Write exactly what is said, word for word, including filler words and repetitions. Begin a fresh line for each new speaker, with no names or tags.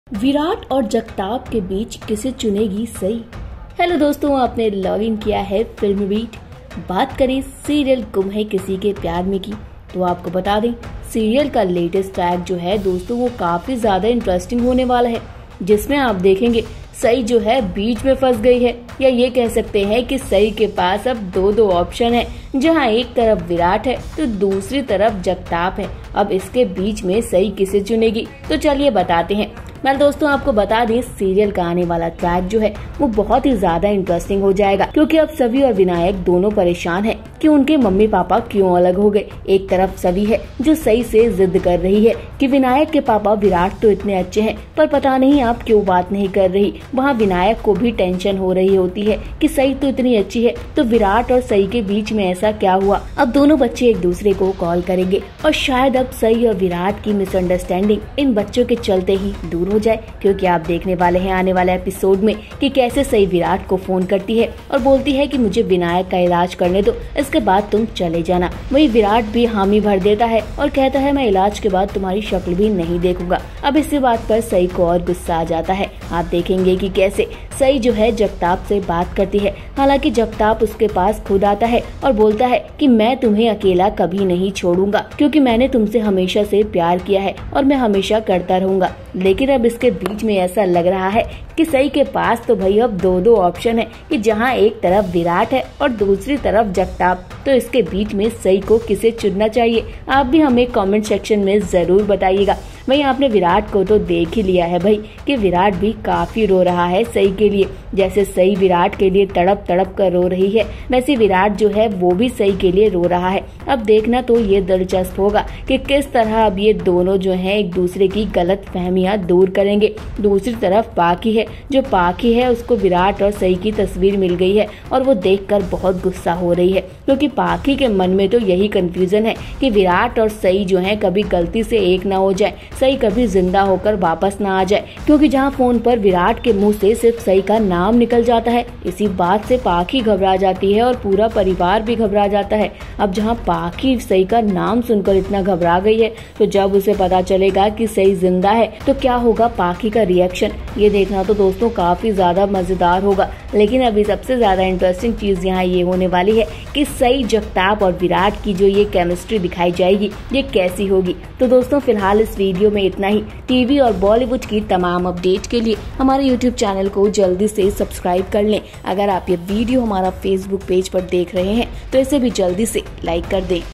विराट और जगताप के बीच किसे चुनेगी सई। हेलो दोस्तों, आपने लॉग इन किया है फिल्म बीट। बात करें सीरियल गुम है किसी के प्यार में की, तो आपको बता दें सीरियल का लेटेस्ट ट्रैक जो है दोस्तों वो काफी ज्यादा इंटरेस्टिंग होने वाला है, जिसमें आप देखेंगे सई जो है बीच में फंस गई है, या ये कह सकते हैं कि सई के पास अब दो दो ऑप्शन है, जहां एक तरफ विराट है तो दूसरी तरफ जगताप है। अब इसके बीच में सई किसे चुनेगी, तो चलिए बताते हैं। मैं दोस्तों आपको बता दें सीरियल का आने वाला ट्रैक जो है वो बहुत ही ज्यादा इंटरेस्टिंग हो जाएगा, क्योंकि अब सभी और विनायक दोनों परेशान हैं कि उनके मम्मी पापा क्यों अलग हो गए। एक तरफ सभी है जो सही से जिद कर रही है कि विनायक के पापा विराट तो इतने अच्छे हैं, पर पता नहीं आप क्यों बात नहीं कर रही। वहाँ विनायक को भी टेंशन हो रही होती है कि सई तो इतनी अच्छी है, तो विराट और सई के बीच में ऐसा क्या हुआ। अब दोनों बच्चे एक दूसरे को कॉल करेंगे और शायद अब सई और विराट की मिसअंडरस्टैंडिंग इन बच्चों के चलते ही दूर हो जाए, क्योंकि आप देखने वाले हैं आने वाले एपिसोड में कि कैसे सई विराट को फोन करती है और बोलती है कि मुझे विनायक का इलाज करने दो, इसके बाद तुम चले जाना। वही विराट भी हामी भर देता है और कहता है मैं इलाज के बाद तुम्हारी शक्ल भी नहीं देखूंगा। अब इसी बात पर सई को और गुस्सा आ जाता है। आप देखेंगे कि कैसे सई जो है जगताप से बात करती है, हालांकि जगताप उसके पास खुद आता है और बोलता है कि मैं तुम्हें अकेला कभी नहीं छोड़ूंगा, क्योंकि मैंने तुमसे हमेशा से प्यार किया है और मैं हमेशा करता रहूंगा। लेकिन अब इसके बीच में ऐसा लग रहा है कि सई के पास तो भाई अब दो दो ऑप्शन है, कि जहां एक तरफ विराट है और दूसरी तरफ जगताप। तो इसके बीच में सई को किसे चुनना चाहिए, आप भी हमें कमेंट सेक्शन में जरूर बताइएगा। वहीं आपने विराट को तो देख ही लिया है भाई कि विराट भी काफी रो रहा है सई के लिए। जैसे सई विराट के लिए तड़प तड़प कर रो रही है, वैसे विराट जो है वो भी सई के लिए रो रहा है। अब देखना तो ये दिलचस्प होगा कि किस तरह अब ये दोनों जो हैं एक दूसरे की गलत फहमियां दूर करेंगे। दूसरी तरफ पाखी है, जो पाखी है उसको विराट और सई की तस्वीर मिल गई है और वो देखकर बहुत गुस्सा हो रही है, क्योंकि पाखी के मन में तो यही कंफ्यूजन है कि विराट और सई जो है कभी गलती से एक ना हो जाए, सई कभी जिंदा होकर वापस ना आ जाए। क्योंकि जहां फोन पर विराट के मुंह से सिर्फ सई का नाम निकल जाता है, इसी बात से पाखी घबरा जाती है और पूरा परिवार भी घबरा जाता है। अब जहां पाखी सई का नाम सुनकर इतना घबरा गई है, तो जब उसे पता चलेगा कि सई जिंदा है तो क्या होगा पाखी का रिएक्शन, ये देखना तो दोस्तों काफी ज्यादा मजेदार होगा। लेकिन अभी सबसे ज्यादा इंटरेस्टिंग चीज यहाँ ये होने वाली है कि सई, जगताप और विराट की जो ये केमिस्ट्री दिखाई जाएगी ये कैसी होगी। तो दोस्तों फिलहाल इस वीडियो में इतना ही। टीवी और बॉलीवुड की तमाम अपडेट के लिए हमारे यूट्यूब चैनल को जल्दी से सब्सक्राइब कर लें। अगर आप ये वीडियो हमारा फेसबुक पेज पर देख रहे हैं तो इसे भी जल्दी से लाइक कर दें।